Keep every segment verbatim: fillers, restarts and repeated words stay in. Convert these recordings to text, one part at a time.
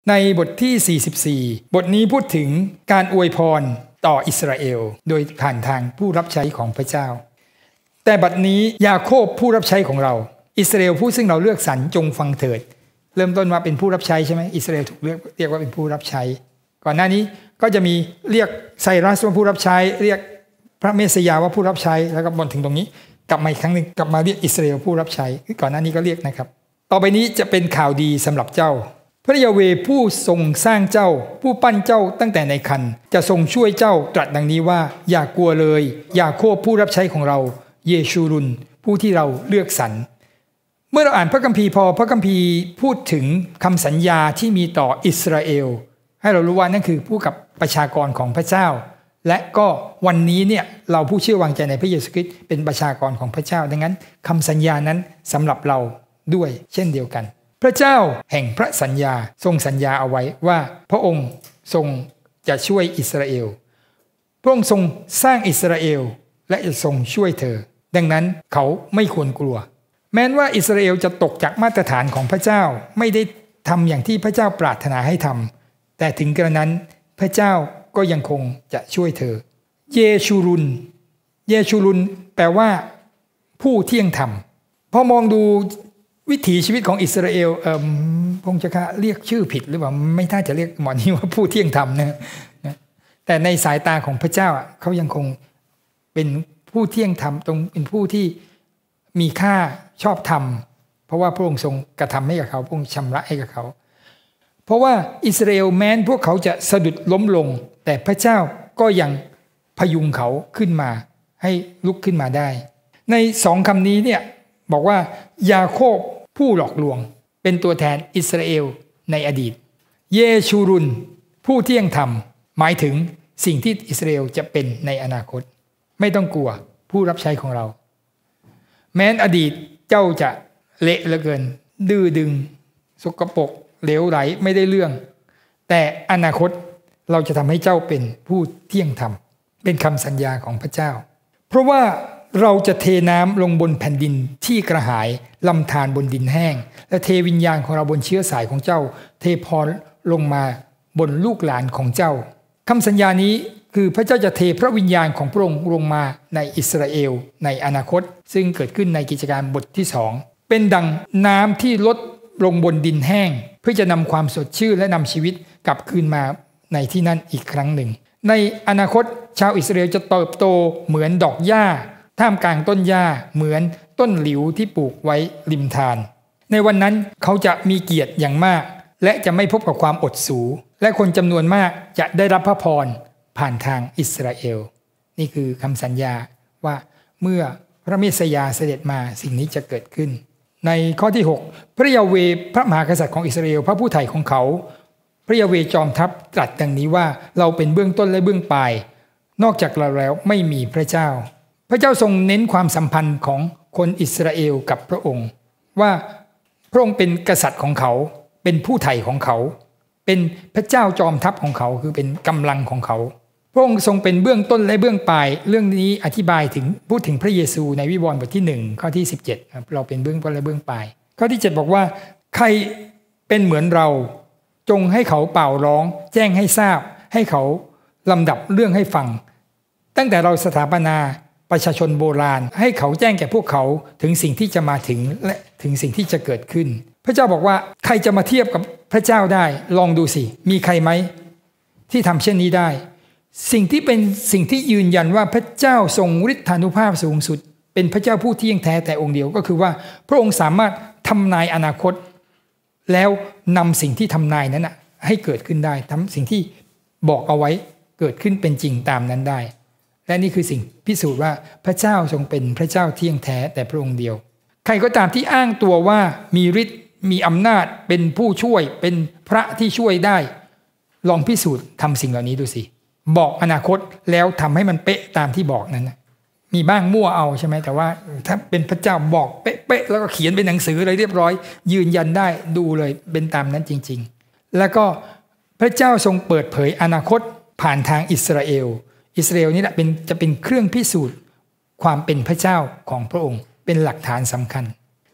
ในบทที่สี่สิบสี่บทนี้พูดถึงการอวยพรต่ออิสราเอลโดยผ่านทางผู้รับใช้ของพระเจ้าแต่บัดนี้ยาโคบผู้รับใช้ของเราอิสราเอลผู้ซึ่งเราเลือกสรรจงฟังเถิดเริ่มต้นมาเป็นผู้รับใช้ใช่ไหมอิสราเอลถูกเรียกเรียกว่าเป็นผู้รับใช้ก่อนหน้านี้ก็จะมีเรียกไซรัสว่าผู้รับใช้เรียกพระเมสยาว่าผู้รับใช้แล้วก็บนถึงตรงนี้กลับมาอีกครั้งหนึ่งกลับมาเรียกอิสราเอลผู้รับใช้ก่อนหน้านี้ก็เรียกนะครับต่อไปนี้จะเป็นข่าวดีสำหรับเจ้าพระยาเวห์ผู้ทรงสร้างเจ้าผู้ปั้นเจ้าตั้งแต่ในครรภ์จะทรงช่วยเจ้าตรัสดังนี้ว่าอย่ากลัวเลยยาโคบผู้รับใช้ของเราเยชูรุนผู้ที่เราเลือกสรรเมื่อเราอ่านพระคัมภีร์พอพระคัมภีร์พูดถึงคำสัญญาที่มีต่ออิสราเอลให้เรารู้ว่านั่นคือผู้กับประชากรของพระเจ้าและก็วันนี้เนี่ยเราผู้เชื่อวางใจในพระเยซูคริสต์เป็นประชากรของพระเจ้าดังนั้นคำสัญญานั้นสำหรับเราด้วยเช่นเดียวกันพระเจ้าแห่งพระสัญญาทรงสัญญาเอาไว้ว่าพระองค์ทรงจะช่วยอิสราเอลพระองค์ทรงสร้างอิสราเอลและจะทรงช่วยเธอดังนั้นเขาไม่ควรกลัวแม้ว่าอิสราเอลจะตกจากมาตรฐานของพระเจ้าไม่ได้ทำอย่างที่พระเจ้าปรารถนาให้ทำแต่ถึงกระนั้นพระเจ้าก็ยังคงจะช่วยเธอเยชูรุนเยชูรุนแปลว่าผู้เที่ยงธรรมพอมองดูวิถีชีวิตของอิสราเอลเอ่อพงศ์จะเรียกชื่อผิดหรือเปล่าไม่น่าจะเรียกหมอนี้ว่าผู้เที่ยงธรรมนะนะแต่ในสายตาของพระเจ้าเขายังคงเป็นผู้เที่ยงธรรมตรงเป็นผู้ที่มีค่าชอบธรรมเพราะว่าพระองค์ทรงกระทำให้กับเขาพระองค์ชำระให้กับเขาเพราะว่าอิสราเอลแม้นพวกเขาจะสะดุดล้มลงแต่พระเจ้าก็ยังพยุงเขาขึ้นมาให้ลุกขึ้นมาได้ในสองคำนี้เนี่ยบอกว่ายาโคบผู้หลอกลวงเป็นตัวแทนอิสราเอลในอดีตเยชูรุนผู้เที่ยงธรรมหมายถึงสิ่งที่อิสราเอลจะเป็นในอนาคตไม่ต้องกลัวผู้รับใช้ของเราแม้นอดีตเจ้าจะเละเหลือเกินดื้อดึงสกปรกเหลวไหลไม่ได้เรื่องแต่อนาคตเราจะทำให้เจ้าเป็นผู้เที่ยงธรรมเป็นคำสัญญาของพระเจ้าเพราะว่าเราจะเทน้ำลงบนแผ่นดินที่กระหายลำธารบนดินแห้งและเทวิญญาณของเราบนเชื้อสายของเจ้าเทพรลงมาบนลูกหลานของเจ้าคำสัญญานี้คือพระเจ้าจะเทพระวิญญาณของพระองค์ลงมาในอิสราเอลในอนาคตซึ่งเกิดขึ้นในกิจการบทที่สองเป็นดังน้ำที่ลดลงบนดินแห้งเพื่อจะนำความสดชื่นและนำชีวิตกลับคืนมาในที่นั่นอีกครั้งหนึ่งในอนาคตชาวอิสราเอลจะเติบโตเหมือนดอกหญ้าท่ามกลางต้นหญ้าเหมือนต้นหลิวที่ปลูกไว้ริมทานในวันนั้นเขาจะมีเกียรติอย่างมากและจะไม่พบกับความอดสูและคนจำนวนมากจะได้รับพระพรผ่านทางอิสราเอลนี่คือคำสัญญาว่าเมื่อพระเมสยาเสด็จมาสิ่งนี้จะเกิดขึ้นในข้อที่หกพระยาเวห์พระมหากษัตริย์ของอิสราเอลพระผู้ไถ่ของเขาพระยาเวห์จอมทัพตรัสดังนี้ว่าเราเป็นเบื้องต้นและเบื้องปลายนอกจากเราแล้วไม่มีพระเจ้าพระเจ้าทรงเน้นความสัมพันธ์ของคนอิสราเอลกับพระองค์ว่าพระองค์เป็นกษัตริย์ของเขาเป็นผู้ไถ่ของเขาเป็นพระเจ้าจอมทัพของเขาคือเป็นกำลังของเขาพระองค์ทรงเป็นเบื้องต้นและเบื้องปลายเรื่องนี้อธิบายถึงพูดถึงพระเยซูในวิวรณ์บทที่หนึ่งข้อที่สิบเจ็ดเราเป็นเบื้องต้นและเบื้องปลายข้อที่เจ็ดบอกว่าใครเป็นเหมือนเราจงให้เขาเป่าร้องแจ้งให้ทราบให้เขาลำดับเรื่องให้ฟังตั้งแต่เราสถาปนาประชาชนโบราณให้เขาแจ้งแก่พวกเขาถึงสิ่งที่จะมาถึงและถึงสิ่งที่จะเกิดขึ้นพระเจ้าบอกว่าใครจะมาเทียบกับพระเจ้าได้ลองดูสิมีใครไหมที่ทำเช่นนี้ได้สิ่งที่เป็นสิ่งที่ยืนยันว่าพระเจ้าทรงฤทธานุภาพสูงสุดเป็นพระเจ้าผู้เที่ยงแท้แต่องค์เดียวก็คือว่าพระองค์สามารถทำนายอนาคตแล้วนำสิ่งที่ทำนายนั้นนะให้เกิดขึ้นได้ทำสิ่งที่บอกเอาไว้เกิดขึ้นเป็นจริงตามนั้นได้และนี่คือสิ่งพิสูจน์ว่าพระเจ้าทรงเป็นพระเจ้าเที่ยงแท้แต่พระองค์เดียวใครก็ตามที่อ้างตัวว่ามีฤทธิ์มีอำนาจเป็นผู้ช่วยเป็นพระที่ช่วยได้ลองพิสูจน์ทำสิ่งเหล่านี้ดูสิบอกอนาคตแล้วทำให้มันเป๊ะตามที่บอกนั้นนะมีบ้างมั่วเอาใช่ไหมแต่ว่าถ้าเป็นพระเจ้าบอกเป๊ะๆแล้วก็เขียนเป็นหนังสือเลยเรียบร้อยยืนยันได้ดูเลยเป็นตามนั้นจริงๆแล้วก็พระเจ้าทรงเปิดเผยอนาคตผ่านทางอิสราเอลอิสราเอลนี่แหละเป็นจะเป็นเครื่องพิสูจน์ความเป็นพระเจ้าของพระองค์เป็นหลักฐานสำคัญ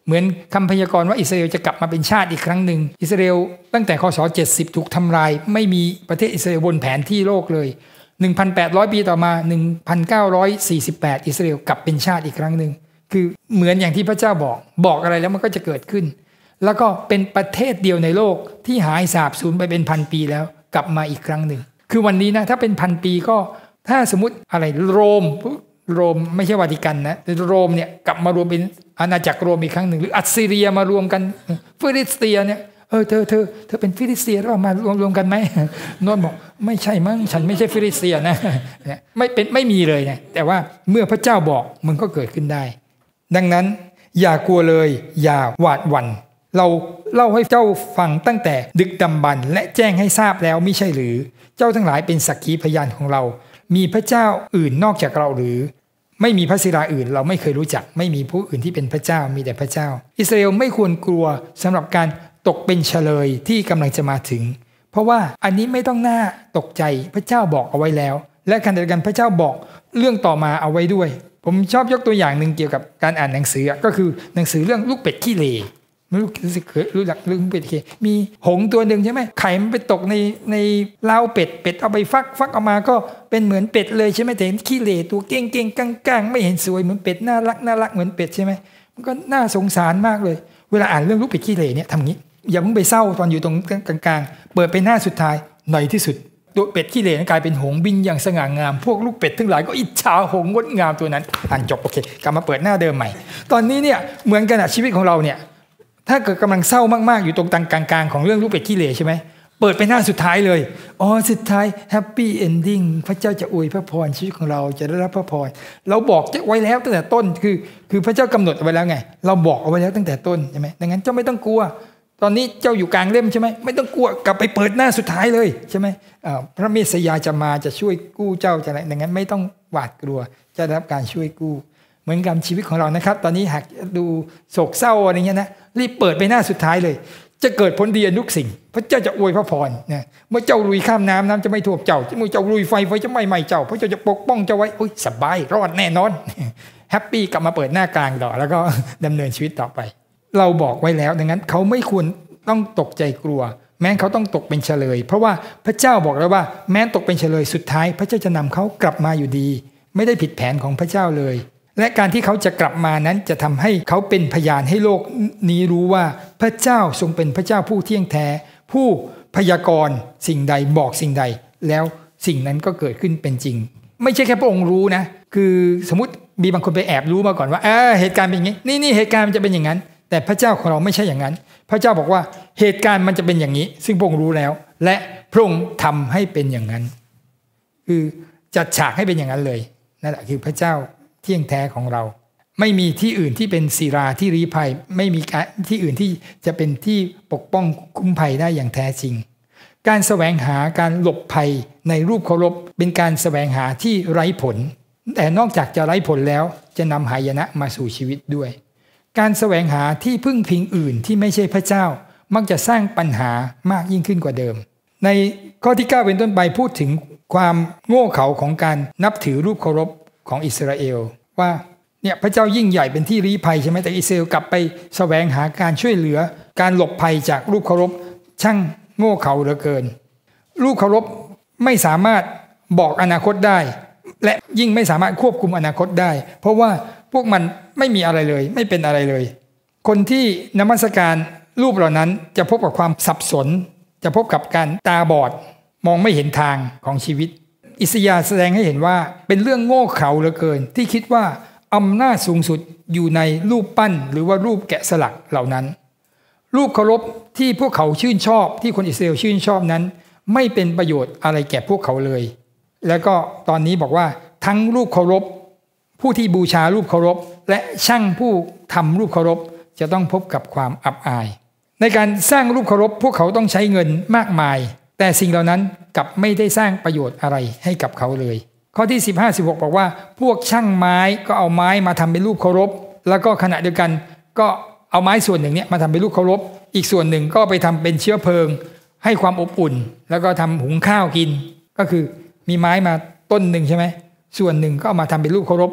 เหมือนคำพยากรณ์ว่าอิสราเอลจะกลับมาเป็นชาติอีกครั้งหนึ่งอิสราเอลตั้งแต่คศเจ็ดสิบถูกทำลายไม่มีประเทศอิสราเอลบนแผนที่โลกเลย หนึ่งพันแปดร้อย ปีต่อมา หนึ่งพันเก้าร้อยสี่สิบแปด อิสราเอลกลับเป็นชาติอีกครั้งหนึ่งคือเหมือนอย่างที่พระเจ้าบอกบอกอะไรแล้วมันก็จะเกิดขึ้นแล้วก็เป็นประเทศเดียวในโลกที่หายสาบสูญไปเป็นพันปีแล้วกลับมาอีกครั้งหนึ่งคือวันนี้นะถ้าเป็นพันปีก็ถ้าสมมติอะไรโรมโรมไม่ใช่วาติกันนะโรมเนี่ยกลับมารวมเป็นอาณาจักรโรมอีกครั้งหนึ่งหรืออัสซีเรียมารวมกันฟิลิสเตียเนี่ยเออเธอเธอเธอเป็นฟิลิสเตียหรือเปล่ามารวมรวมกันไหมโน้นบอกไม่ใช่มั้งฉันไม่ใช่ฟิลิสเตียนะไม่เป็นไม่มีเลยนะแต่ว่าเมื่อพระเจ้าบอกมันก็เกิดขึ้นได้ดังนั้นอย่ากลัวเลยอย่าหวาดหวั่นเราเล่าให้เจ้าฟังตั้งแต่ดึกดำบรรพ์และแจ้งให้ทราบแล้วมิใช่หรือเจ้าทั้งหลายเป็นสักขีพยานของเรามีพระเจ้าอื่นนอกจากเราหรือไม่มีพระศิลาอื่นเราไม่เคยรู้จักไม่มีผู้อื่นที่เป็นพระเจ้ามีแต่พระเจ้าอิสราเอลไม่ควรกลัวสำหรับการตกเป็นเฉลยที่กำลังจะมาถึงเพราะว่าอันนี้ไม่ต้องน่าตกใจพระเจ้าบอกเอาไว้แล้วและขณะเดียวกันพระเจ้าบอกเรื่องต่อมาเอาไว้ด้วยผมชอบยกตัวอย่างหนึ่งเกี่ยวกับการอ่านหนังสือก็คือหนังสือเรื่องลูกเป็ดขี้เหร่ไม่รู้รู้สึกเคยรู้จักเรื่องเป็ดขี้มีหงส์ตัวหนึ่งใช่ไหมไข่มันไปตกในในเล้าเป็ดเป็ดเอาไปฟักฟักออกมาก็เป็นเหมือนเป็ดเลยใช่ไหมแต่เห็นขี้เหร่ตัวเก่งเก่งก้างก้างไม่เห็นสวยเหมือนเป็ดน่ารักน่ารักเหมือนเป็ดใช่ไหมมันก็น่าสงสารมากเลยเวลาอ่านเรื่องลูกเป็ดขี้เหร่เนี่ยทำงี้อย่าเพิ่งไปเศร้าตอนอยู่ตรงกลางๆเปิดไปหน้าสุดท้ายหน่อยที่สุดตัวเป็ดขี้เหร่กลายเป็นหงส์บินอย่างสง่างามพวกลูกเป็ดทั้งหลายก็อิจฉาหงส์งดงามตัวนั้นอ่านจบโอเคกลับมาเปิดหน้าเดิมใหม่ตอนนี้เนี่ยเหมือนกันชีวิตของเราเนี่ยถ้าเกิดกำลังเศร้ามากๆอยู่ตรงกลางๆของเรื่องลูกเป็ดขี้เหร่ใช่ไหมเปิดไปหน้าสุดท้ายเลยอ๋อสุดท้ายแฮปปี้เอนดิ้งพระเจ้าจะอวยพระพรชีวิตของเราจะได้รับพระพรเราบอกไว้แล้วตั้งแต่ต้นคือคือพระเจ้ากำหนดเอาไว้แล้วไงเราบอกเอาไว้แล้วตั้งแต่ต้นใช่ไหมดังนั้นเจ้าไม่ต้องกลัวตอนนี้เจ้าอยู่กลางเล่มใช่ไหมไม่ต้องกลัวกลับไปเปิดหน้าสุดท้ายเลยใช่ไหมพระเมสสยาจะมาจะช่วยกู้เจ้าจะอะไรดังนั้นไม่ต้องหวาดกลัวจะได้รับการช่วยกู้เหมือนกับชีวิตของเรานะครับตอนนี้หากดูโศกเศร้าอะไรเงี้ยนะรีบเปิดไปหน้าสุดท้ายเลยจะเกิดผลดีทุกสิ่งพระเจ้าจะอวยพระพรนะเมื่อเจ้าลุยข้ามน้ำน้ำจะไม่ท่วมเจ้าเมื่อเจ้าลุยไฟไฟจะไม่ไหม้เจ้าพระเจ้าจะปกป้องเจ้าไว้โอ้ยสบายรอดแน่นอนแฮปปี้กลับมาเปิดหน้ากลางต่อแล้วก็ดำเนินชีวิตต่อไปเราบอกไว้แล้วดังนั้นเขาไม่ควรต้องตกใจกลัวแม้เขาต้องตกเป็นเฉลยเพราะว่าพระเจ้าบอกแล้วว่าแม้ตกเป็นเฉลยสุดท้ายพระเจ้าจะนำเขากลับมาอยู่ดีไม่ได้ผิดแผนของพระเจ้าเลยและการที่เขาจะกลับมานั้นจะทำให้เขาเป็นพยานให้โลกนี้รู้ว่าพระเจ้าทรงเป็นพระเจ้าผู้เที่ยงแท้ผู้พยากรณ์สิ่งใดบอกสิ่งใดแล้วสิ่งนั้นก็เกิดขึ้นเป็นจริงไม่ใช่แค่พระองค์รู้นะคือสมมติมีบางคนไปแอบรู้มาก่อนว่าเออเหตุการณ์เป็นอย่างนี้นี่นี่เหตุการณ์มันจะเป็นอย่างนั้นแต่พระเจ้าของเราไม่ใช่อย่างนั้นพระเจ้าบอกว่าเหตุการณ์มันจะเป็นอย่างนี้ซึ่งพระองค์รู้แล้วและพระองค์ทำให้เป็นอย่างนั้นคือจัดฉากให้เป็นอย่างนั้นเลยนั่นแหละคือพระเจ้าเที่ยงแท้ของเราไม่มีที่อื่นที่เป็นศิราที่ลี้ภัยไม่มีที่อื่นที่จะเป็นที่ปกป้องคุ้มภัยได้อย่างแท้จริงการแสวงหาการหลบภัยในรูปเคารพเป็นการแสวงหาที่ไร้ผลแต่นอกจากจะไร้ผลแล้วจะนำหายนะมาสู่ชีวิตด้วยการแสวงหาที่พึ่งพิงอื่นที่ไม่ใช่พระเจ้ามักจะสร้างปัญหามากยิ่งขึ้นกว่าเดิมในข้อที่เก้าเป็นต้นไปพูดถึงความโง่เขลาของการนับถือรูปเคารพของอิสราเอลว่าเนี่ยพระเจ้ายิ่งใหญ่เป็นที่ลี้ภัยใช่ไหมแต่อิสราเอลกลับไปแสวงหาการช่วยเหลือการหลบภัยจากรูปเคารพช่างโง่เขลาเหลือเกินรูปเคารพไม่สามารถบอกอนาคตได้และยิ่งไม่สามารถควบคุมอนาคตได้เพราะว่าพวกมันไม่มีอะไรเลยไม่เป็นอะไรเลยคนที่นมัสการรูปเหล่านั้นจะพบกับความสับสนจะพบกับการตาบอดมองไม่เห็นทางของชีวิตอิสยาห์แสดงให้เห็นว่าเป็นเรื่องโง่เขลาเหลือเกินที่คิดว่าอำนาจสูงสุดอยู่ในรูปปั้นหรือว่ารูปแกะสลักเหล่านั้นรูปเคารพที่พวกเขาชื่นชอบที่คนอิสราเอลชื่นชอบนั้นไม่เป็นประโยชน์อะไรแก่พวกเขาเลยแล้วก็ตอนนี้บอกว่าทั้งรูปเคารพผู้ที่บูชารูปเคารพและช่างผู้ทำรูปเคารพจะต้องพบกับความอับอายในการสร้างรูปเคารพพวกเขาต้องใช้เงินมากมายแต่สิ่งเหล่านั้นกลับไม่ได้สร้างประโยชน์อะไรให้กับเขาเลยข้อที่สิบห้า สิบหกบอกว่าพวกช่างไม้ก็เอาไม้มาทำเป็นรูปเคารพแล้วก็ขณะเดียวกันก็เอาไม้ส่วนหนึ่งเนี่ยมาทำเป็นรูปเคารพอีกส่วนหนึ่งก็ไปทำเป็นเชื้อเพลิงให้ความอบอุ่นแล้วก็ทำหุงข้าวกินก็คือมีไม้มาต้นหนึ่งใช่ไหมส่วนหนึ่งก็เอามาทำเป็นรูปเคารพ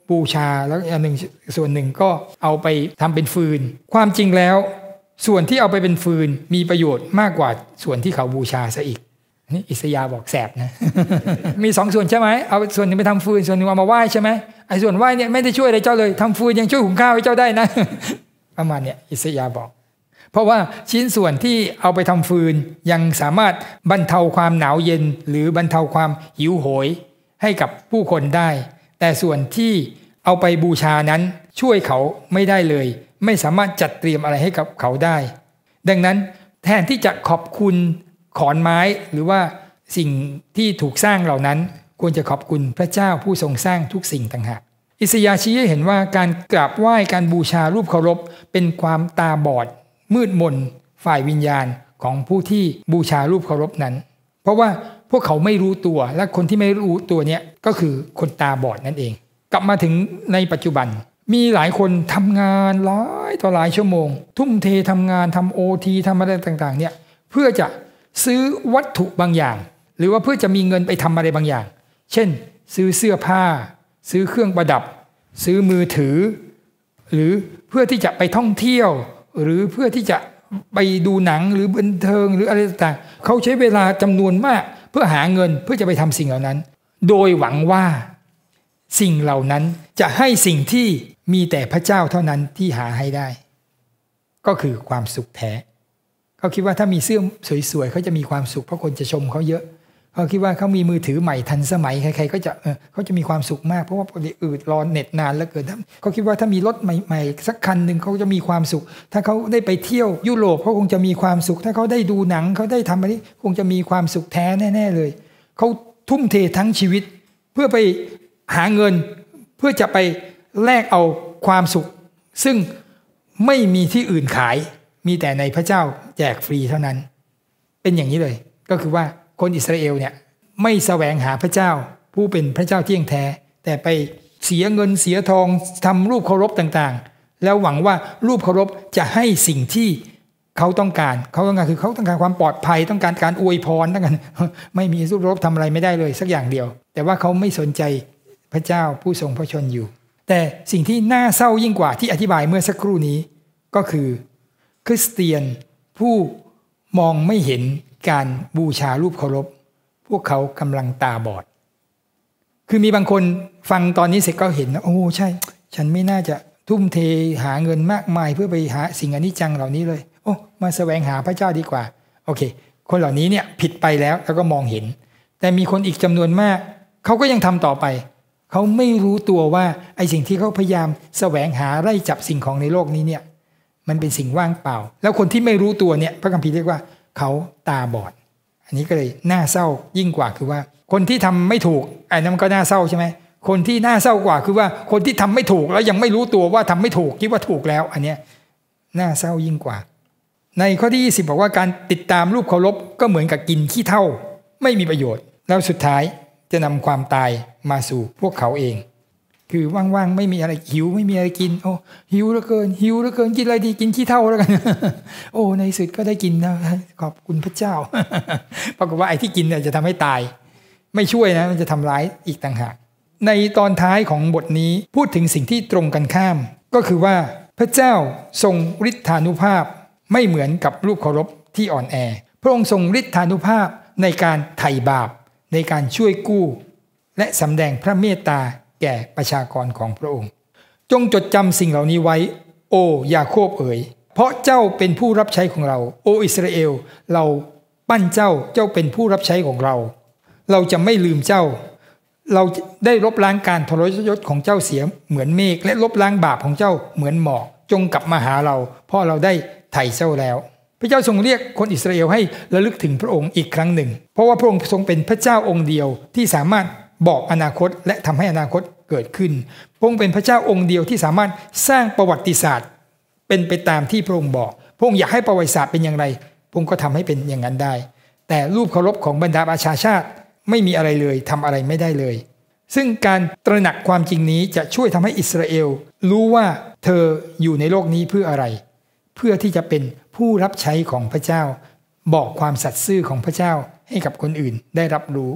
บูชาแล้วอันหนึ่งส่วนหนึ่งก็เอาไปทำเป็นฟืนความจริงแล้วส่วนที่เอาไปเป็นฟืนมีประโยชน์มากกว่าส่วนที่เขาบูชาซะอีกนี่อิสยาห์บอกแสบนะ มีสองส่วนใช่ไหมเอาส่วนหนึ่งไปทำฟืนส่วนหนึ่งเอามาไหว้ใช่ไหมไอ้ส่วนไหว้เนี่ยไม่ได้ช่วยอะไรเจ้าเลยทำฟืนยังช่วยหุงข้าวให้เจ้าได้นะ ประมาณเนี่ยอิสยาห์บอกเพราะว่าชิ้นส่วนที่เอาไปทำฟืนยังสามารถบรรเทาความหนาวเย็นหรือบรรเทาความหิวโหยให้กับผู้คนได้แต่ส่วนที่เอาไปบูชานั้นช่วยเขาไม่ได้เลยไม่สามารถจัดเตรียมอะไรให้กับเขาได้ดังนั้นแทนที่จะขอบคุณขอนไม้หรือว่าสิ่งที่ถูกสร้างเหล่านั้นควรจะขอบคุณพระเจ้าผู้ทรงสร้างทุกสิ่งต่างหากอิสยาห์ชี้ให้เห็นว่าการกราบไหว้การบูชารูปเคารพเป็นความตาบอดมืดมนฝ่ายวิญญาณของผู้ที่บูชารูปเคารพนั้นเพราะว่าพวกเขาไม่รู้ตัวและคนที่ไม่รู้ตัวเนี้ยก็คือคนตาบอดนั่นเองกลับมาถึงในปัจจุบันมีหลายคนทำงานหลายต่อหลายชั่วโมงทุ่มเททำงานทำโอทีทำอะไรต่างๆเนี่ยเพื่อจะซื้อวัตถุบางอย่างหรือว่าเพื่อจะมีเงินไปทำอะไรบางอย่างเช่นซื้อเสื้อผ้าซื้อเครื่องประดับซื้อมือถือหรือเพื่อที่จะไปท่องเที่ยวหรือเพื่อที่จะไปดูหนังหรือบันเทิงหรืออะไรต่างๆเขาใช้เวลาจำนวนมากเพื่อหาเงินเพื่อจะไปทำสิ่งเหล่านั้นโดยหวังว่าสิ่งเหล่านั้นจะให้สิ่งที่มีแต่พระเจ้าเท่านั้นที่หาให้ได้ก็คือความสุขแท้เขาคิดว่าถ้ามีเสื้อสวยๆเขาจะมีความสุขเพราะคนจะชมเขาเยอะเขาคิดว่าเขามีมือถือใหม่ทันสมัยใครๆก็จะเออเขาจะมีความสุขมากเพราะว่าปกติอืดรอนเน็ตนานแล้วเกินเขาคิดว่าถ้ามีรถใหม่ๆสักคันหนึ่งเขาจะมีความสุขถ้าเขาได้ไปเที่ยวยุโรปเขาคงจะมีความสุขถ้าเขาได้ดูหนังเขาได้ทำอะไรคงจะมีความสุขแท้แน่ๆเลยเขาทุ่มเททั้งชีวิตเพื่อไปหาเงินเพื่อจะไปแลกเอาความสุขซึ่งไม่มีที่อื่นขายมีแต่ในพระเจ้าแจกฟรีเท่านั้นเป็นอย่างนี้เลยก็คือว่าคนอิสราเอลเนี่ยไม่แสวงหาพระเจ้าผู้เป็นพระเจ้าเที่ยงแท้แต่ไปเสียเงินเสียทองทำรูปเคารพต่างๆแล้วหวังว่ารูปเคารพจะให้สิ่งที่เขาต้องการเขาต้องการคือเขาต้องการความปลอดภัยต้องการการอวยพรต้องการไม่มีรูปเคารพทำอะไรไม่ได้เลยสักอย่างเดียวแต่ว่าเขาไม่สนใจพระเจ้าผู้ทรงพระชนอยู่แต่สิ่งที่น่าเศร้ายิ่งกว่าที่อธิบายเมื่อสักครู่นี้ก็คือคริสเตียนผู้มองไม่เห็นการบูชารูปเคารพพวกเขากำลังตาบอดคือมีบางคนฟังตอนนี้เสร็จก็เห็นนะโอ้ใช่ฉันไม่น่าจะทุ่มเทหาเงินมากมายเพื่อไปหาสิ่งอนิจจังเหล่านี้เลยโอ้มาแสวงหาพระเจ้าดีกว่าโอเคคนเหล่านี้เนี่ยผิดไปแล้วแล้วก็มองเห็นแต่มีคนอีกจำนวนมากเขาก็ยังทำต่อไปเขาไม่รู้ตัวว่าไอ้สิ่งที่เขาพยายามแสวงหาไล่จับสิ่งของในโลกนี้เนี่ยมันเป็นสิ่งว่างเปล่าแล้วคนที่ไม่รู้ตัวเนี่ยพระคัมภีร์เรียกว่าเขาตาบอดอันนี้ก็เลยน่าเศร้ายิ่งกว่าคือว่าคนที่ทำไม่ถูกไอ้นั้นก็น่าเศร้าใช่ไหมคนที่น่าเศร้ากว่าคือว่าคนที่ทำไม่ถูกแล้วยังไม่รู้ตัวว่าทำไม่ถูกคิดว่าถูกแล้วอันเนี้ยน่าเศร้ายิ่งกว่าในข้อที่ยี่สิบบอกว่าการติดตามรูปเคารพก็เหมือนกับกินขี้เถ้าไม่มีประโยชน์แล้วสุดท้ายจะนำความตายมาสู่พวกเขาเองคือว่างๆไม่มีอะไรหิวไม่มีอะไรกินโอ้หิวเหลือเกินหิวเหลือเกินกินอะไรดีกินขี้เถ้าแล้วกัน โอ้ในสุดก็ได้กินนะขอบคุณพระเจ้า ปรากฏว่าไอ้ที่กินเนี่ยจะทำให้ตายไม่ช่วยนะมันจะทำร้ายอีกต่างหากในตอนท้ายของบทนี้พูดถึงสิ่งที่ตรงกันข้ามก็คือว่าพระเจ้าทรงฤทธานุภาพไม่เหมือนกับรูปเคารพที่อ่อนแอพระองค์ทรงฤทธานุภาพในการไถ่บาปในการช่วยกู้และสำแดงพระเมตตาแก่ประชากรของพระองค์จงจดจำสิ่งเหล่านี้ไว้โอยาโคบเอ๋ยเพราะเจ้าเป็นผู้รับใช้ของเราโออิสราเอลเราปั้นเจ้าเจ้าเป็นผู้รับใช้ของเราเราจะไม่ลืมเจ้าเราได้ลบล้างการทรยศของเจ้าเสียเหมือนเมฆและลบล้างบาปของเจ้าเหมือนหมอกจงกลับมาหาเราเพราะเราได้ไถ่เจ้าแล้วพระเจ้าทรงเรียกคนอิสราเอลให้ระลึกถึงพระองค์อีกครั้งหนึ่งเพราะว่าพระองค์ทรงเป็นพระเจ้าองค์เดียวที่สามารถบอกอนาคตและทำให้อนาคตเกิดขึ้นพระองค์เป็นพระเจ้าองค์เดียวที่สามารถสร้างประวัติศาสตร์เป็นไปตามที่พระองค์บอกพระองค์อยากให้ประวัติศาสตร์เป็นอย่างไรพระองค์ก็ทำให้เป็นอย่างนั้นได้แต่รูปเคารพของบรรดาประชาชาติไม่มีอะไรเลยทำอะไรไม่ได้เลยซึ่งการตระหนักความจริงนี้จะช่วยทำให้อิสราเอลรู้ว่าเธออยู่ในโลกนี้เพื่ออะไรเพื่อที่จะเป็นผู้รับใช้ของพระเจ้าบอกความสัตย์ซื่อของพระเจ้าให้กับคนอื่นได้รับรู้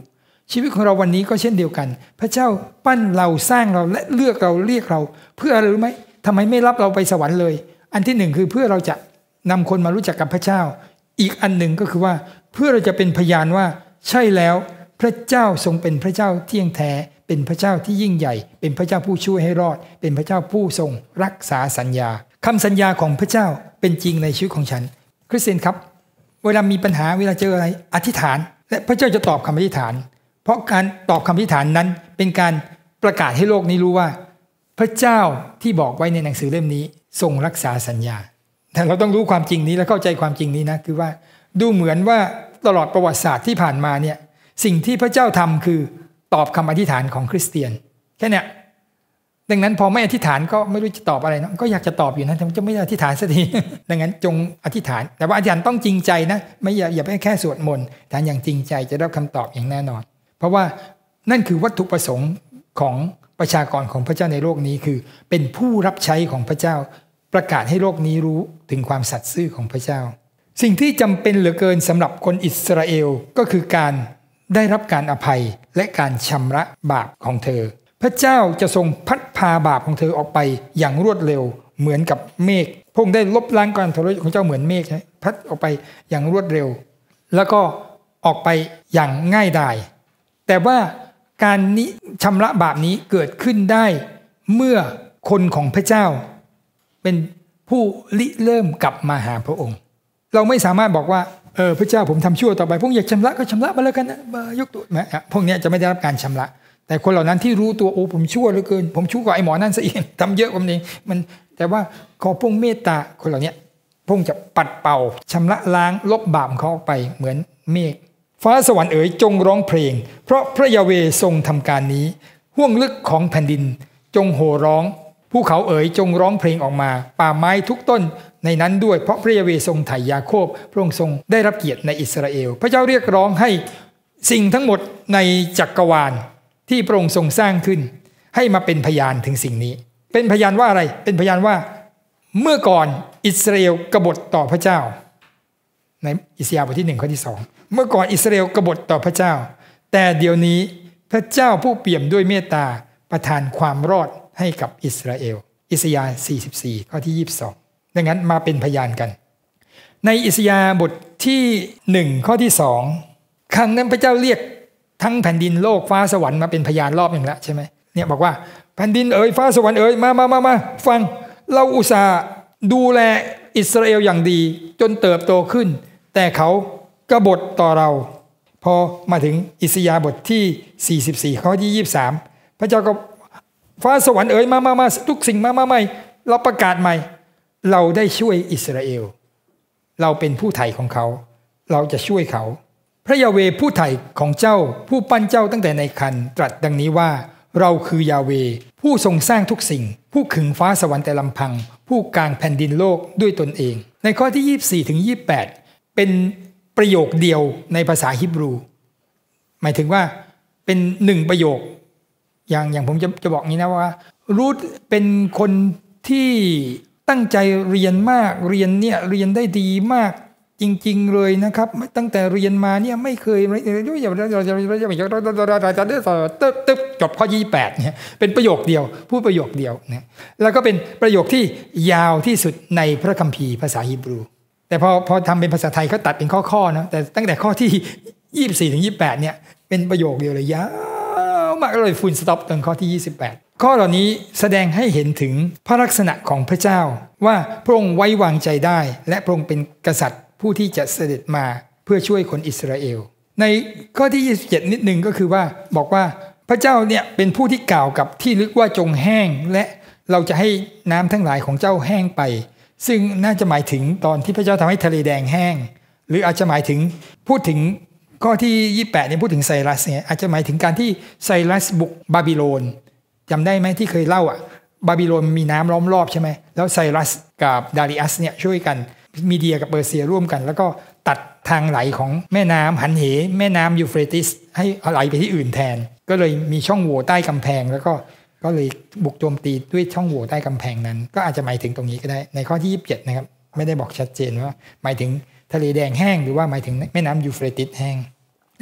ชีวิตของเราวันนี้ก็เช่นเดียวกันพระเจ้าปั้นเราสร้างเราและเลือกเราเรียกเราเพื่ออะไรรู้ไหมทำไมไม่รับเราไปสวรรค์เลยอันที่หนึ่งคือเพื่อเราจะนำคนมารู้จักกับพระเจ้าอีกอันหนึ่งก็คือว่าเพื่อเราจะเป็นพยานว่าใช่แล้วพระเจ้าทรงเป็นพระเจ้าเที่ยงแท้เป็นพระเจ้าที่ยิ่งใหญ่เป็นพระเจ้าผู้ช่วยให้รอดเป็นพระเจ้าผู้ทรงรักษาสัญญาคำสัญญาของพระเจ้าเป็นจริงในชีวิตของฉันคริสเตียนครับเวลามีปัญหาเวลาเจออะไรอธิษฐานและพระเจ้าจะตอบคำอธิษฐานเพราะการตอบคำอธิษฐานนั้นเป็นการประกาศให้โลกนี้รู้ว่าพระเจ้าที่บอกไว้ในหนังสือเล่มนี้ทรงรักษาสัญญาแต่เราต้องรู้ความจริงนี้และเข้าใจความจริงนี้นะคือว่าดูเหมือนว่าตลอดประวัติศาสตร์ที่ผ่านมาเนี่ยสิ่งที่พระเจ้าทำคือตอบคำอธิษฐานของคริสเตียนแค่เนี้ยดังนั้นพอไม่อธิษฐานก็ไม่รู้จะตอบอะไรนะก็อยากจะตอบอยู่นะแต่จะไม่อธิษฐานสักที ดังนั้นจงอธิษฐานแต่ว่าอธิษฐานต้องจริงใจนะไม่อย่าอย่าไปแค่สวดมนต์แต่อย่างจริงใจจะได้รับคำตอบอย่างแน่นอนเพราะว่านั่นคือวัตถุประสงค์ของประชากรของพระเจ้าในโลกนี้คือเป็นผู้รับใช้ของพระเจ้าประกาศให้โลกนี้รู้ถึงความสัตย์ซื่อของพระเจ้าสิ่งที่จำเป็นเหลือเกินสำหรับคนอิสราเอลก็คือการได้รับการอภัยและการชำระบาปของเธอพระเจ้าจะทรงพัดพาบาปของเธอออกไปอย่างรวดเร็วเหมือนกับเมฆพระองค์ได้ลบล้างการทรยศของเจ้าเหมือนเมฆพัดออกไปอย่างรวดเร็วแล้วก็ออกไปอย่างง่ายดายแต่ว่าการนี้ชำระบาปนี้เกิดขึ้นได้เมื่อคนของพระเจ้าเป็นผู้ริเริ่มกลับมาหาพระองค์เราไม่สามารถบอกว่าเออพระเจ้าผมทำชั่วต่อไปพวกอยากชำระก็ชำระมาแล้วกันนะยกตัวนะพวกนี้จะไม่ได้รับการชำระแต่คนเหล่านั้นที่รู้ตัวโอ้ผมชั่วเหลือเกินผมชั่วกว่าไอ้หมอนั่นซะอีกทำเยอะกว่านี้มันแต่ว่าขอพระองค์เมตตาคนเหล่านี้พระองค์จะปัดเป่าชำระล้างลบบาปเขาออกไปเหมือนเมฆฟ้าสวรรค์เอ๋ยจงร้องเพลงเพราะพระยาเวห์ทรงทำการนี้ห้วงลึกของแผ่นดินจงโห่ร้องภูเขาเอ๋ยจงร้องเพลงออกมาป่าไม้ทุกต้นในนั้นด้วยเพราะพระยาเวห์ทรงไถ่ยาโคบพระองค์ทรงได้รับเกียรติในอิสราเอลพระเจ้าเรียกร้องให้สิ่งทั้งหมดในจักรวาลที่พระองค์ทรงสร้างขึ้นให้มาเป็นพยานถึงสิ่งนี้เป็นพยานว่าอะไรเป็นพยานว่าเมื่อก่อนอิสราเอลกบฏต่อพระเจ้าในอิสยาห์บทที่หนึ่งข้อที่สองเมื่อก่อนอิสราเอลกบฏต่อพระเจ้าแต่เดี๋ยวนี้พระเจ้าผู้เปี่ยมด้วยเมตตาประทานความรอดให้กับอิสราเอลอิสยาห์สี่สิบสี่ข้อที่ยี่สิบสองดังนั้นมาเป็นพยานกันในอิสยาห์บทที่หนึ่งข้อที่สองครั้งนั้นพระเจ้าเรียกทั้งแผ่นดินโลกฟ้าสวรรค์มาเป็นพยานรอบหนึ่งแล้วใช่ไหมเนี่ยบอกว่าแผ่นดินเอ๋ยฟ้าสวรรค์เอ๋ยมามามามาฟังเราอุตส่าห์ดูแลอิสราเอลอย่างดีจนเติบโตขึ้นแต่เขากบฏต่อเราพอมาถึงอิสยาห์บทที่สี่สิบสี่ข้อที่ยี่สิบสามพระเจ้าก็ฟ้าสวรรค์เอ๋ยมามามาทุกสิ่งมามาใหม่เราประกาศใหม่เราได้ช่วยอิสราเอลเราเป็นผู้ไถ่ของเขาเราจะช่วยเขาพระยาเวห์ผู้ไถ่ของเจ้าผู้ปั้นเจ้าตั้งแต่ในครรภ์ตรัสดังนี้ว่าเราคือยาเวห์ผู้ทรงสร้างทุกสิ่งผู้ขึงฟ้าสวรรค์แต่ลำพังผู้กางแผ่นดินโลกด้วยตนเองในข้อที่ยี่สิบสี่ถึงยี่สิบแปดเป็นประโยคเดียวในภาษาฮีบรูหมายถึงว่าเป็นหนึ่งประโยคอย่างอย่างผมจะจะบอกงี้นะว่ารูธเป็นคนที่ตั้งใจเรียนมากเรียนเนี่ยเรียนได้ดีมากจริงๆเลยนะครับตั้งแต่เรียนมาเนี่ยไม่เคยอย่าเราจะเราจะตึ๊บจบข้อยี่สิบแปดเนี่ยเป็นประโยคเดียวพูดประโยคเดียวนะแล้วก็เป็นประโยคที่ยาวที่สุดในพระคัมภีร์ภาษาฮีบรูแต่พอพอทำเป็นภาษาไทยเขาตัดเป็นข้อๆนะแต่ตั้งแต่ข้อที่ยี่สิบสี่ถึงยี่สิบแปดเนี่ยเป็นประโยคเดียวเลยยาวมากเลยฟูลสต็อปตรงข้อที่ยี่สิบแปดข้อเหล่านี้แสดงให้เห็นถึงพระลักษณะของพระเจ้าว่าพระองค์ไว้วางใจได้และพระองค์เป็นกษัตริย์ผู้ที่จะเสด็จมาเพื่อช่วยคนอิสราเอลในข้อที่ยี่สิบเจ็ดนิดนึงก็คือว่าบอกว่าพระเจ้าเนี่ยเป็นผู้ที่กล่าวกับที่ลึกว่าจงแห้งและเราจะให้น้ำทั้งหลายของเจ้าแห้งไปซึ่งน่าจะหมายถึงตอนที่พระเจ้าทำให้ทะเลแดงแห้งหรืออาจจะหมายถึงพูดถึงข้อที่ยี่สิบแปดเนี่ยพูดถึงไซรัสเนี่ยอาจจะหมายถึงการที่ไซรัสบุกบาบิโลนจำได้ไหมที่เคยเล่าอ่ะบาบิโลนมีน้ำล้อมรอบใช่ไหมแล้วไซรัสกับดาริอัสเนี่ยช่วยกันมีเดียกับเปอร์เซียร่วมกันแล้วก็ตัดทางไหลของแม่น้ำหันเหแม่น้ำยูเฟรติสให้ไหลไปที่อื่นแทนก็เลยมีช่องโหว่ใต้กำแพงแล้วก็ก็เลยบุกโจมตีด้วยช่องโหว่ใต้กำแพงนั้นก็อาจจะหมายถึงตรงนี้ก็ได้ในข้อที่ยี่สิบเจ็ดนะครับไม่ได้บอกชัดเจนว่าหมายถึงทะเลแดงแห้งหรือว่าหมายถึงแม่น้ำยูเฟรติสแห้ง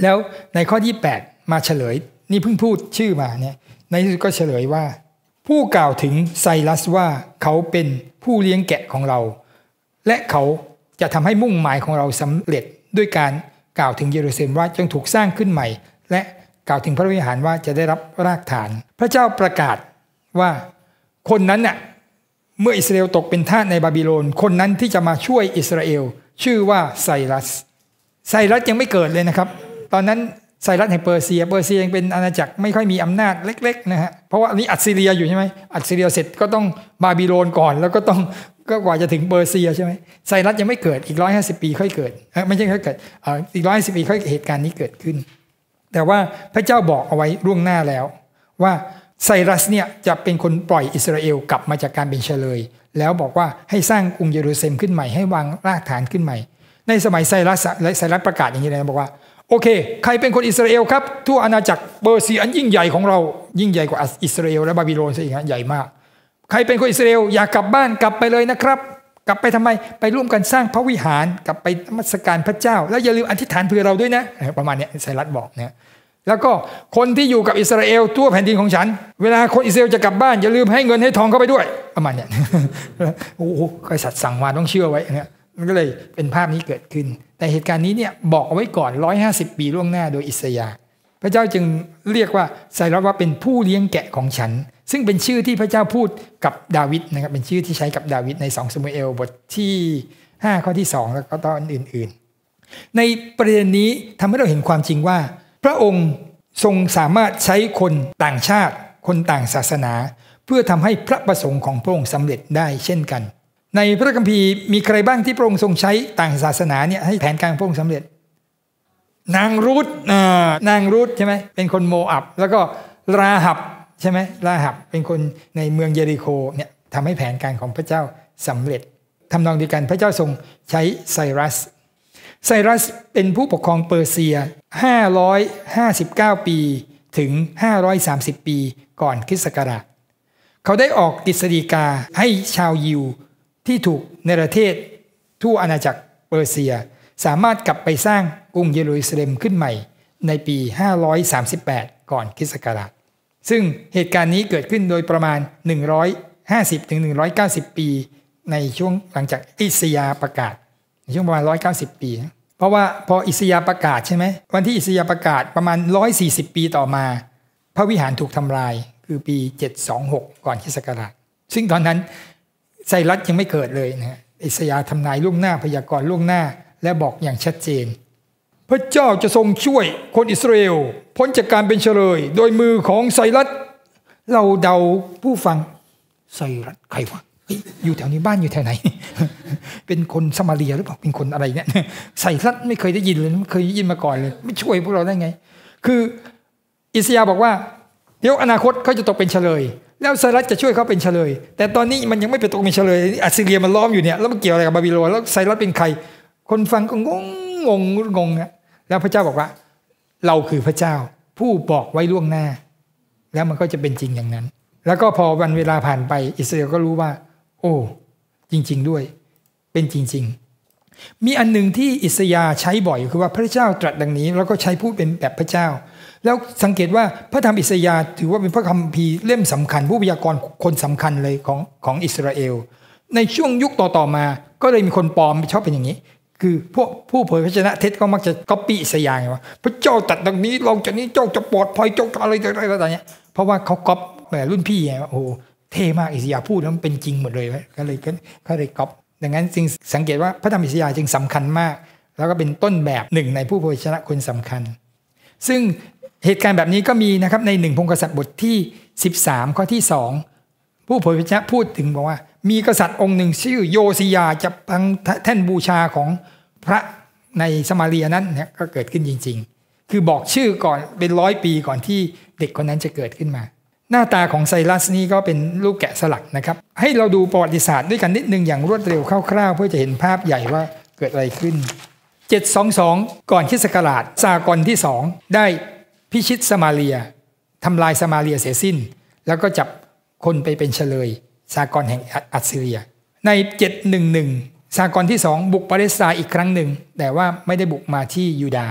แล้วในข้อที่แปดมาเฉลยนี่เพิ่งพูดชื่อมาเนี่ยในที่สุดก็เฉลยว่าผู้กล่าวถึงไซรัสว่าเขาเป็นผู้เลี้ยงแกะของเราและเขาจะทำให้มุ่งหมายของเราสำเร็จด้วยการกล่าวถึงเยรูซาเล็มว่าจงถูกสร้างขึ้นใหม่และกล่าวถึงพระวิหารว่าจะได้รับรากฐานพระเจ้าประกาศว่าคนนั้นน่ะเมื่ออิสราเอลตกเป็นทาสในบาบิโลนคนนั้นที่จะมาช่วยอิสราเอลชื่อว่าไซรัสไซรัสยังไม่เกิดเลยนะครับตอนนั้นไซรัสแห่งเปอร์เซียเปอร์เซียยังเป็นอาณาจักรไม่ค่อยมีอำนาจเล็กๆนะฮะเพราะว่านี้อัสซีเรียอยู่ใช่ไหมอัสซีเรียเสร็จก็ต้องบาบิโลนก่อนแล้วก็ต้องก็กว่าจะถึงเปอร์เซียใช่ไหมไซรัสยังไม่เกิดอีกร้อยห้าสิบปีค่อยเกิดไม่ใช่ค่อยเกิดอีกร้อยห้าสิบปีค่อยเหตุการณ์นี้เกิดขึ้นแต่ว่าพระเจ้าบอกเอาไว้ล่วงหน้าแล้วว่าไซรัสเนี่ยจะเป็นคนปล่อยอิสราเอลกลับมาจากการเป็นเฉลยแล้วบอกว่าให้สร้างกรุงเยรูซาเล็มขึ้นใหม่ให้วางรากฐานขึ้นใหม่ในสมัยไซรัสไซรัสประกาศอย่างนี้เลยนะบอกว่าโอเคใครเป็นคนอิสราเอลครับทั่วอาณาจักรเปอร์เซียอันยิ่งใหญ่ของเรายิ่งใหญ่กว่าอิสราเอลและบาบิโลนซะอีกนะใหญ่มากใครเป็นคนอิสราเอลอยากกลับบ้านกลับไปเลยนะครับกลับไปทำไมไปร่วมกันสร้างพระวิหารกลับไปนมัสการพระเจ้าแล้วอย่าลืมอธิษฐานเผื่อเราด้วยนะประมาณนี้ไซรัสบอกนะแล้วก็คนที่อยู่กับอิสราเอลทั่วแผ่นดินของฉันเวลาคนอิสราเอลจะกลับบ้านอย่าลืมให้เงินให้ทองเข้าไปด้วยประมาณนี้โอ้โหกษัตริย์สั่งมาต้องเชื่อไว้เนี่ยมันก็เลยเป็นภาพนี้เกิดขึ้นแต่เหตุการณ์นี้เนี่ยบอกเอาไว้ก่อนหนึ่งร้อยห้าสิบปีล่วงหน้าโดยอิสยาห์พระเจ้าจึงเรียกว่าไซรัสว่าเป็นผู้เลี้ยงแกะของฉันซึ่งเป็นชื่อที่พระเจ้าพูดกับดาวิดนะครับเป็นชื่อที่ใช้กับดาวิดในสองซามูเอลบทที่ห้าข้อที่สองแล้วก็ตอนอื่นๆในประเด็นนี้ทำให้เราเห็นความจริงว่าพระองค์ทรงสามารถใช้คนต่างชาติคนต่างศาสนาเพื่อทำให้พระประสงค์ของพระองค์สำเร็จได้เช่นกันในพระคัมภีร์มีใครบ้างที่พระองค์ทรงใช้ต่างศาสนาเนี่ยให้แผนการพระองค์สำเร็จนางรูธนางรูธใช่ไหมเป็นคนโมอับแล้วก็ราหับใช่ไหมราหับเป็นคนในเมืองเยริโคเนี่ยทำให้แผนการของพระเจ้าสำเร็จทำนองเดียวกันพระเจ้าทรงใช้ไซรัสไซรัสเป็นผู้ปกครองเปอร์เซียห้าร้อยห้าสิบเก้าปีถึงห้าร้อยสามสิบปีก่อนคริสต์ศักราชเขาได้ออกกฤษฎีกาให้ชาวยิวที่ถูกเนรเทศทั่วอาณาจักรเปอร์เซียสามารถกลับไปสร้างกรุงเยรูซาเล็มขึ้นใหม่ในปีห้าร้อยสามสิบแปดก่อนคริสต์ศักราชซึ่งเหตุการณ์นี้เกิดขึ้นโดยประมาณหนึ่งร้อยห้าสิบถึงหนึ่งร้อยเก้าสิบปีในช่วงหลังจากอิสยาห์ประกาศในช่วงประมาณหนึ่งร้อยเก้าสิบปีเพราะว่าพออิสยาห์ประกาศใช่ไหมวันที่อิสยาห์ประกาศประมาณหนึ่งร้อยสี่สิบปีต่อมาพระวิหารถูกทำลายคือปีเจ็ดร้อยยี่สิบหกก่อนคริสต์ศักราชซึ่งตอนนั้นไซรัสยังไม่เกิดเลยนะอิสยาห์ทำนายล่วงหน้าพยากรณ์ล่วงหน้าและบอกอย่างชัดเจนพระเจ้าจะทรงช่วยคนอิสราเอลพ้นจากการเป็นเฉลยโดยมือของไซรัสเราเดาผู้ฟังไซรัสใครวะอยู่แถวนี้บ้านอยู่แถวไหน เป็นคนซามาเรียหรือเปล่าเป็นคนอะไรเนี่ยไซรัสไม่เคยได้ยินเลยไม่เคยได้ยินมาก่อนเลยไม่ช่วยพวกเราได้ไงคืออิสยาห์บอกว่าเดี๋ยวอนาคตเขาจะตกเป็นเฉลยแล้วไซรัสจะช่วยเขาเป็นเฉลยแต่ตอนนี้มันยังไม่เป็นตกเป็นเฉลยอัสซีเรียมันล้อมอยู่เนี่ยแล้วมันเกี่ยวอะไรกับบาบิโลนแล้วไซรัสเป็นใครคนฟังก็งงงงงงอ่ะแล้วพระเจ้าบอกว่าเราคือพระเจ้าผู้บอกไว้ล่วงหน้าแล้วมันก็จะเป็นจริงอย่างนั้นแล้วก็พอวันเวลาผ่านไปอิสราเอลก็รู้ว่าโอ้จริงๆด้วยเป็นจริงๆมีอันหนึ่งที่อิสยาห์ใช้บ่อยคือว่าพระเจ้าตรัสดังนี้แล้วก็ใช้พูดเป็นแบบพระเจ้าแล้วสังเกตว่าพระธรรมอิสยาห์ถือว่าเป็นพระคัมภีร์เล่มสำคัญผู้พยากรณ์คนสำคัญเลยของของอิสราเอลในช่วงยุคต่อๆมาก็เลยมีคนปลอมชอบเป็นอย่างนี้คือพวกผู้เผยพระชนะเท็จก็มักจะก๊อปปี้อิสยาห์ไงว่าพระเจ้าตรัสดังนี้เราจากนี้เจ้าจะปลอดภัยเจ้าอะไรอะไรอะไรเงี้ยเพราะว่าเขาก๊อปแบบรุ่นพี่ไงโอ้เท่มากอิสยาห์พูดแล้วมันเป็นจริงหมดเลยก็เลยก็เลยก๊อปดังนั้นจึงสังเกตว่าพระธรรมอิสยาห์จึงสำคัญมากแล้วก็เป็นต้นแบบหนึ่งในผู้เผยพระชนะคนสำคัญซึ่งเหตุการณ์แบบนี้ก็มีนะครับในหนึ่งพงศ์กษัตริย์บทที่สิบสามข้อที่สองผู้เผยพระชนะพูดถึงบอกว่ามีกษัตริย์องค์หนึ่งชื่อโยซิยาจะพังแท่นบูชาของพระในสมาเรียนั้นเนี่ยก็เกิดขึ้นจริงๆคือบอกชื่อก่อนเป็นร้อยปีก่อนที่เด็กคนนั้นจะเกิดขึ้นมาหน้าตาของไซรัสนี่ก็เป็นรูปแกะสลักนะครับให้เราดูประวัติศาสตร์ด้วยกันนิดนึงอย่างรวดเร็วคร่าวๆเพื่อจะเห็นภาพใหญ่ว่าเกิดอะไรขึ้นเจ็ดร้อยยี่สิบสองก่อนคริสต์ศักราชซากอนที่สองได้พิชิตสมาเรียทำลายสมาเรียเสียสิ้นแล้วก็จับคนไปเป็นเฉลยซากอนแห่งอัสซีเรียในเจ็ดร้อยสิบเอ็ดซากอนที่สองบุกปาเลสไตน์อีกครั้งหนึ่งแต่ว่าไม่ได้บุกมาที่ยูดาห์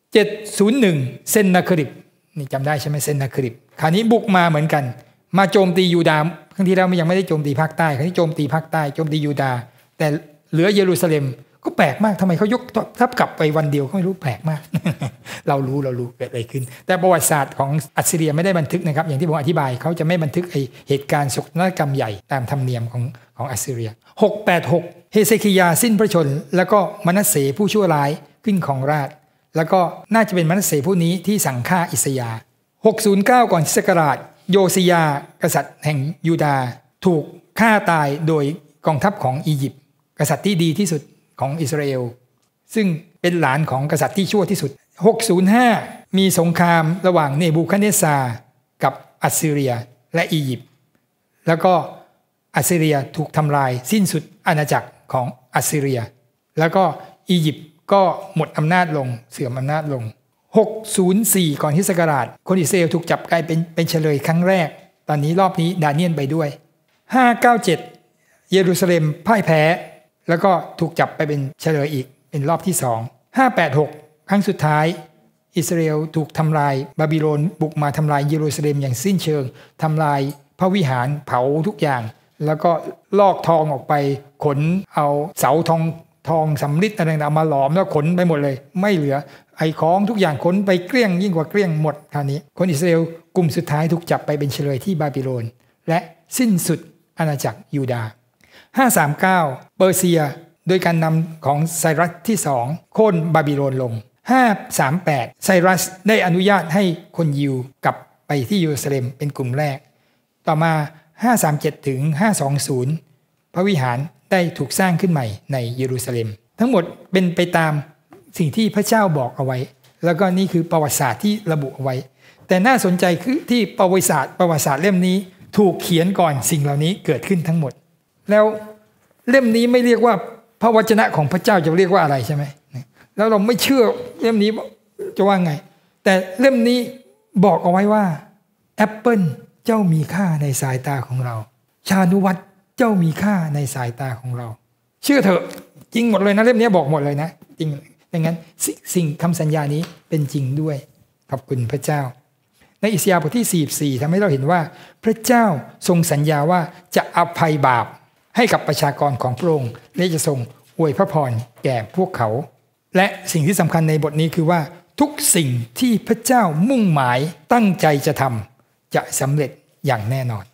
เจ็ดศูนย์หนึ่งเซนนาคริบนี่จำได้ใช่ไหมเซนนาคริบคราวนี้บุกมาเหมือนกันมาโจมตียูดาห์ครั้งที่แล้วมันยังไม่ได้โจมตีภาคใต้ครั้งนี้โจมตีภาคใต้โจมตียูดาห์แต่เหลือเยรูซาเล็มก็แปลกมากทำไมเขายกทัพกลับไปวันเดียวก็ไม่รู้แปลกมาก เรารู้เรารู้เกิดอะไรขึ้นแต่ประวัติศาสตร์ของอัสซีเรียไม่ได้บันทึกนะครับอย่างที่ผมอธิบายเขาจะไม่บันทึกไอเหตุการณ์โศกนาฏกรรมใหญ่ตามธรรมเนียมของของอัสซีเรียหกแปดหกเฮเซคิยาสิ้นพระชนแล้วก็มนัสเสผู้ชั่วร้ายขึ้นของราชแล้วก็น่าจะเป็นมนัสเสผู้นี้ที่สั่งฆ่าอิสยาห์หกศูนย์เก้าก่อนคริสตศักราชโยซิยากษัตริย์แห่งยูดาห์ถูกฆ่าตายโดยกองทัพของอียิปต์กษัตริย์ที่ดีที่สุดของอิสราเอลซึ่งเป็นหลานของกษัตริย์ที่ชั่วที่สุดหกศูนย์ห้ามีสงครามระหว่างเนบูคัดเนสซาร์กับอัสซีเรียและอียิปต์แล้วก็อัสซีเรียถูกทำลายสิ้นสุดอาณาจักรของอัสซีเรียแล้วก็อียิปต์ก็หมดอำนาจลงเสื่อมอำนาจลงหกศูนย์สี่ก่อนคริสตศักราชคนอิสราเอลถูกจับกลายเป็นเป็นเฉลยครั้งแรกตอนนี้รอบนี้ดาเนียลไปด้วยห้าเก้าเจ็ดเยรูซาเล็มพ่ายแพ้แล้วก็ถูกจับไปเป็นเฉลยอีกเป็นรอบที่สองห้าแปดหกครั้งสุดท้ายอิสราเอลถูกทำลายบาบิโลนบุกมาทำลายเยรูซาเล็มอย่างสิ้นเชิงทำลายพระวิหารเผาทุกอย่างแล้วก็ลอกทองออกไปขนเอาเสาทองทองสำริดอะไรต่างๆมาหลอมแล้วขนไปหมดเลยไม่เหลือไอ้ของทุกอย่างขนไปเกลี้ยงยิ่งกว่าเกลี้ยงหมดคราวนี้คนอิสราเอลกลุ่มสุดท้ายถูกจับไปเป็นเฉลยที่บาบิโลนและสิ้นสุดอาณาจักรยูดาห์ห้าสามเก้าเปอร์เซียโดยการนำของไซรัสที่สองโค่นบาบิโลนลงห้าสามแปดไซรัสได้อนุญาตให้คนยิวกลับไปที่เยรูซาเล็มเป็นกลุ่มแรกต่อมาห้าสามเจ็ดถึงห้าสองศูนย์พระวิหารได้ถูกสร้างขึ้นใหม่ในเยรูซาเล็มทั้งหมดเป็นไปตามสิ่งที่พระเจ้าบอกเอาไว้แล้วก็นี่คือประวัติศาสตร์ที่ระบุเอาไว้แต่น่าสนใจคือที่ประวัติศาสตร์ประวัติศาสตร์เล่มนี้ถูกเขียนก่อนสิ่งเหล่านี้เกิดขึ้นทั้งหมดแล้วเล่มนี้ไม่เรียกว่าพระวจนะของพระเจ้าจะเรียกว่าอะไรใช่ไหมแล้วเราไม่เชื่อเล่มนี้จะว่าไงแต่เล่มนี้บอกเอาไว้ว่าแอปเปิลเจ้ามีค่าในสายตาของเราชานุวัตรเจ้ามีค่าในสายตาของเราเชื่อเถอะจริงหมดเลยนะเล่มนี้บอกหมดเลยนะจริงดังนั้นสิ่งคำสัญญานี้เป็นจริงด้วยขอบคุณพระเจ้าในอิสยาห์บทที่สี่สิบสี่ทำให้เราเห็นว่าพระเจ้าทรงสัญญาว่าจะอภัยบาปให้กับประชากรของพระองค์และจะทรงอวยพระพรแก่พวกเขาและสิ่งที่สำคัญในบทนี้คือว่าทุกสิ่งที่พระเจ้ามุ่งหมายตั้งใจจะทำจะสำเร็จอย่างแน่นอน